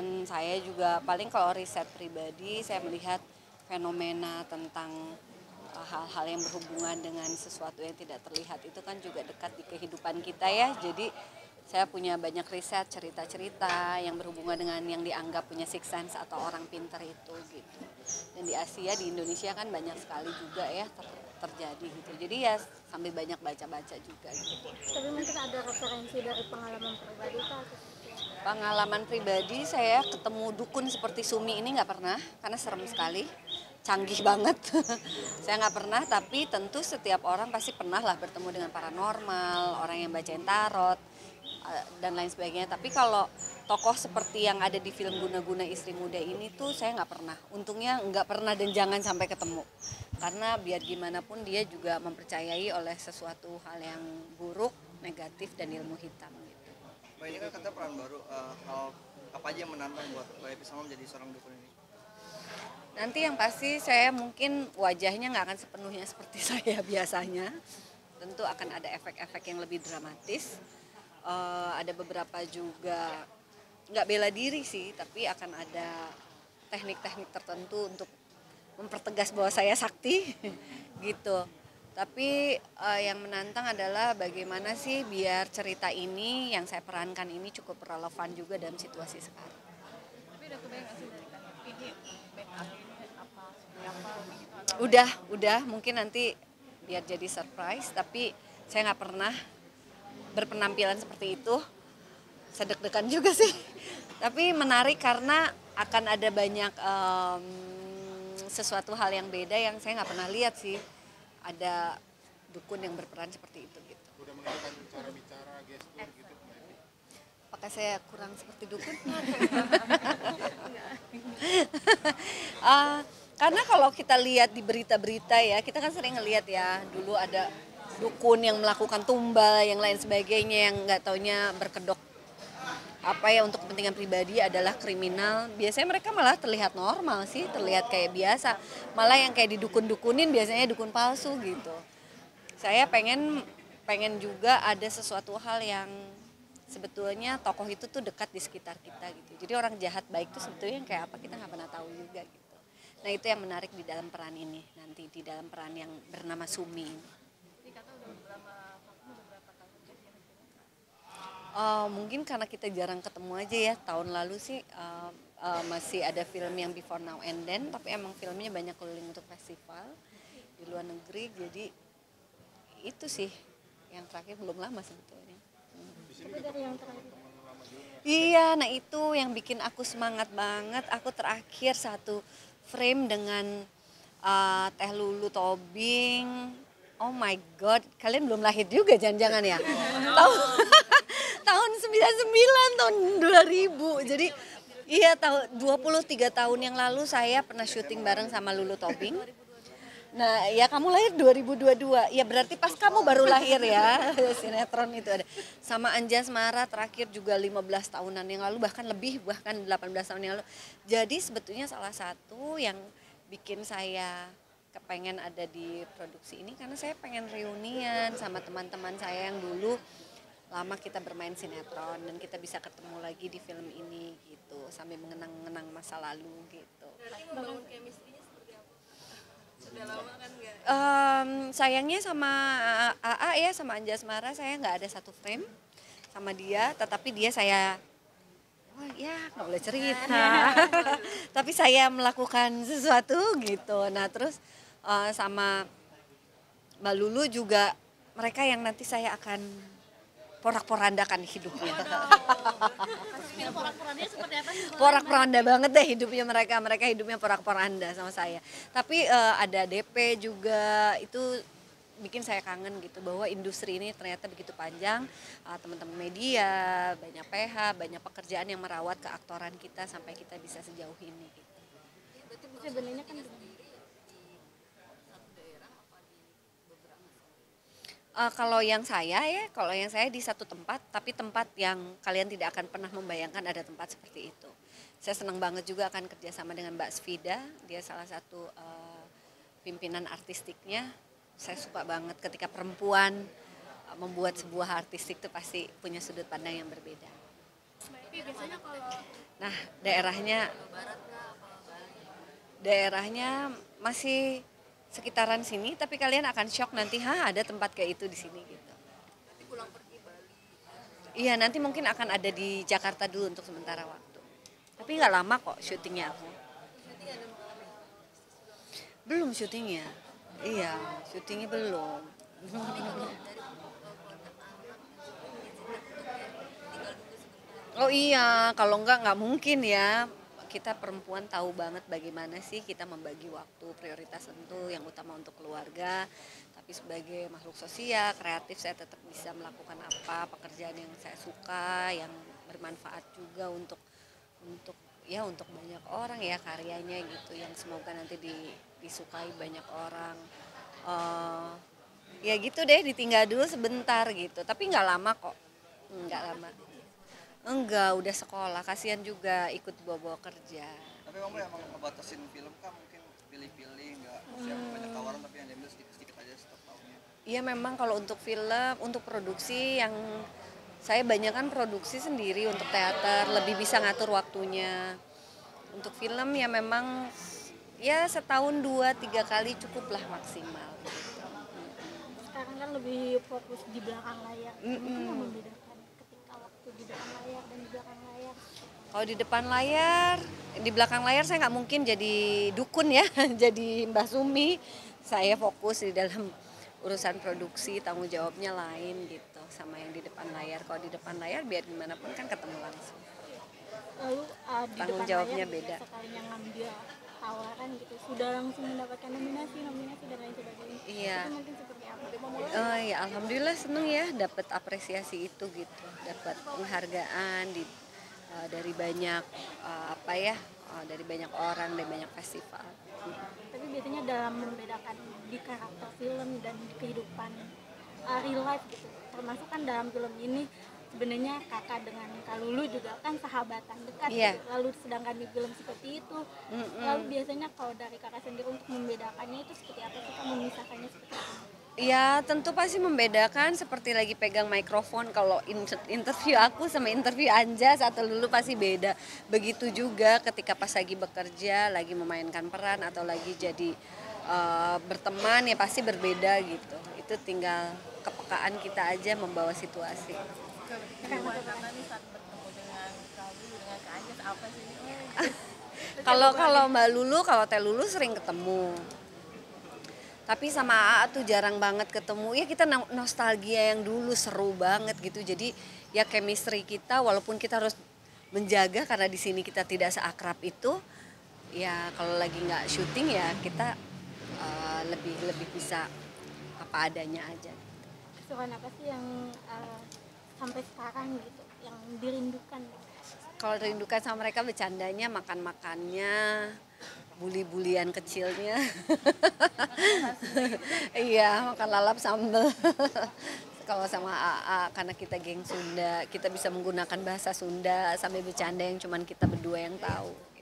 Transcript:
Dan saya juga paling kalau riset pribadi saya melihat fenomena tentang hal-hal yang berhubungan dengan sesuatu yang tidak terlihat itu kan juga dekat di kehidupan kita ya. Jadi saya punya banyak riset cerita-cerita yang berhubungan dengan yang dianggap punya sixth sense atau orang pintar itu gitu. Dan di Asia, di Indonesia kan banyak sekali juga ya terjadi gitu. Jadi ya sambil banyak baca-baca juga gitu. Tapi mungkin ada referensi dari pengalaman pribadi Kak? Pengalaman pribadi saya ketemu dukun seperti Sumi ini nggak pernah karena serem sekali, canggih banget. Saya nggak pernah, tapi tentu setiap orang pasti pernah lah bertemu dengan paranormal, orang yang bacain tarot dan lain sebagainya. Tapi kalau tokoh seperti yang ada di film Guna-Guna Istri Muda ini tuh saya nggak pernah. Untungnya nggak pernah dan jangan sampai ketemu. Karena biar gimana pun dia juga mempercayai oleh sesuatu hal yang buruk, negatif dan ilmu hitam. Mbak, ini kan katanya peran baru, hal apa aja yang menantang buat Mbak Evi Salma menjadi seorang dukun ini? Nanti yang pasti saya mungkin wajahnya nggak akan sepenuhnya seperti saya biasanya. Tentu akan ada efek-efek yang lebih dramatis. Ada beberapa juga nggak bela diri sih, tapi akan ada teknik-teknik tertentu untuk mempertegas bahwa saya sakti gitu. Tapi yang menantang adalah bagaimana sih biar cerita ini yang saya perankan ini cukup relevan juga dalam situasi sekarang. Tapi udah kebayang nggak sih dari ini backup ini apa seperti apa gitu? Udah mungkin nanti biar jadi surprise, tapi saya nggak pernah berpenampilan seperti itu. Saya deg-degan juga sih. Tapi menarik karena akan ada banyak sesuatu hal yang beda yang saya nggak pernah lihat sih. Ada dukun yang berperan seperti itu gitu. Udah menentukan cara bicara, gestur gitu. Apakah saya kurang seperti dukun? Karena kalau kita lihat di berita-berita ya, kita kan sering ngelihat ya, dulu ada dukun yang melakukan tumbal, yang lain sebagainya, yang nggak taunya berkedok apa ya untuk kepentingan pribadi adalah kriminal. Biasanya mereka malah terlihat normal sih, terlihat kayak biasa. Malah yang kayak didukun-dukunin biasanya dukun palsu gitu. Saya pengen juga ada sesuatu hal yang sebetulnya tokoh itu tuh dekat di sekitar kita gitu. Jadi orang jahat baik itu sebetulnya yang kayak apa kita nggak pernah tahu juga gitu. Nah itu yang menarik di dalam peran ini, nanti di dalam peran yang bernama Sumi ini. Mungkin karena kita jarang ketemu aja ya. Tahun lalu sih masih ada film yang Before Now and Then, tapi emang filmnya banyak keliling untuk festival di luar negeri. Jadi itu sih yang terakhir, belum lama sebetulnya. Tapi dari yang terakhir. Iya, nah itu yang bikin aku semangat banget. Aku terakhir satu frame dengan Teh Lulu Tobing. Oh my God, kalian belum lahir juga jangan-jangan ya? Tahun 99, tahun 2000. Jadi iya, 23 tahun yang lalu saya pernah syuting bareng sama Lulu Tobing. Nah ya kamu lahir 2022, ya berarti pas kamu baru lahir ya, sinetron itu ada. Sama Anjasmara terakhir juga 15 tahunan yang lalu, bahkan lebih, bahkan 18 tahun yang lalu. Jadi sebetulnya salah satu yang bikin saya kepengen ada di produksi ini karena saya pengen reunian sama teman-teman saya yang dulu lama kita bermain sinetron dan kita bisa ketemu lagi di film ini gitu sambil mengenang-mengenang masa lalu gitu. Berarti membangun chemistry-nya seperti apa? Sudah lama kan nggak? Sayangnya sama AA ya, sama Anjasmara saya nggak ada satu frame sama dia, tetapi dia saya ya nggak boleh cerita, tapi saya melakukan sesuatu gitu. Nah terus sama Mbak Lulu juga, mereka yang nanti saya akan porak-porandakan hidupnya. Porak-porandanya seperti apa sih? Porak-poranda banget deh hidupnya mereka hidupnya porak-poranda sama saya. Tapi ada DP juga, itu bikin saya kangen gitu bahwa industri ini ternyata begitu panjang. Teman-teman media, banyak PH, banyak pekerjaan yang merawat keaktoran kita sampai kita bisa sejauh ini. Gitu. Sebenarnya kan Kalau yang saya di satu tempat, tapi tempat yang kalian tidak akan pernah membayangkan ada tempat seperti itu. Saya senang banget juga akan kerjasama dengan Mbak Svida, dia salah satu pimpinan artistiknya. Saya suka banget ketika perempuan membuat sebuah artistik itu pasti punya sudut pandang yang berbeda. Tapi biasanya kalau Nah, daerahnya masih sekitaran sini, tapi kalian akan shock nanti, ada tempat kayak itu di sini gitu. Iya, nanti mungkin akan ada di Jakarta dulu untuk sementara waktu. Tapi nggak lama kok syutingnya aku. Belum syutingnya. Iya, syutingnya belum. Oh iya, kalau nggak mungkin ya. Kita perempuan tahu banget bagaimana sih kita membagi waktu, prioritas tentu yang utama untuk keluarga. Tapi sebagai makhluk sosial, kreatif, saya tetap bisa melakukan pekerjaan yang saya suka, yang bermanfaat juga untuk untuk banyak orang ya karyanya gitu, yang semoga nanti disukai banyak orang. Ya gitu deh, ditinggal dulu sebentar gitu. Tapi nggak lama kok, nggak lama. Enggak, udah sekolah, kasihan juga ikut bawa-bawa kerja. Tapi kamu emang ngebatasin film kan, mungkin pilih-pilih, nggak siap banyak tawaran tapi yang diambil sedikit-sedikit aja setiap tahunnya. Iya memang kalau untuk film, untuk produksi yang saya banyak kan produksi sendiri untuk teater, lebih bisa ngatur waktunya. Untuk film ya memang ya setahun 2-3 kali cukuplah maksimal. sekarang kan lebih fokus di belakang layar. Mungkin yang membedakan ketika waktu di depan layar dan di belakang layar. Kalau di belakang layar saya nggak mungkin jadi dukun ya, jadi Mbah Sumi. Saya fokus di dalam urusan produksi, tanggung jawabnya lain gitu sama yang di depan layar. Kalau di depan layar biar gimana pun kan ketemu langsung. Lalu di Tanggung depan jawabnya layar beda. sekalinya ngambil tawaran gitu sudah langsung mendapatkan nominasi dan lain sebagainya. Iya. Itu mungkin seperti apa? Ya alhamdulillah seneng ya dapat apresiasi itu gitu, dapat penghargaan dari banyak dari banyak orang, dari banyak festival. Tapi biasanya dalam membedakan di karakter film dan di kehidupan real life gitu, termasuk kan dalam film ini sebenarnya kakak dengan Kak Lulu juga kan sahabatan dekat. Iya. Gitu. Lalu sedangkan di film seperti itu, lalu biasanya kalau dari kakak sendiri untuk membedakannya itu seperti apa sih, Kak? Memisahkannya seperti apa? Ya tentu pasti membedakan, seperti lagi pegang mikrofon. Kalau interview aku sama interview Anja atau Lulu pasti beda. Begitu juga ketika pas lagi bekerja, lagi memainkan peran atau lagi jadi berteman ya pasti berbeda gitu. Itu tinggal kepekaan kita aja membawa situasi. Kehidupan kakak nih saat bertemu dengan Kak Lulu, dengan Kak Anjas apa sih? Kalau Mbak Lulu, kalau Teh Lulu sering ketemu. Tapi sama AA tuh jarang banget ketemu. Ya kita nostalgia yang dulu seru banget gitu. Jadi ya chemistry kita walaupun kita harus menjaga karena di sini kita tidak seakrab itu. Ya kalau lagi nggak syuting ya kita lebih bisa apa adanya aja. Kesukaan apa sih yang sampai sekarang gitu, yang dirindukan gitu? Kalau rindukan sama mereka bercandanya, makan-makannya, bully-bulian kecilnya. Iya, makan lalap sambal. Kalau sama AA, karena kita geng Sunda, kita bisa menggunakan bahasa Sunda sambil bercanda yang cuman kita berdua yang tahu.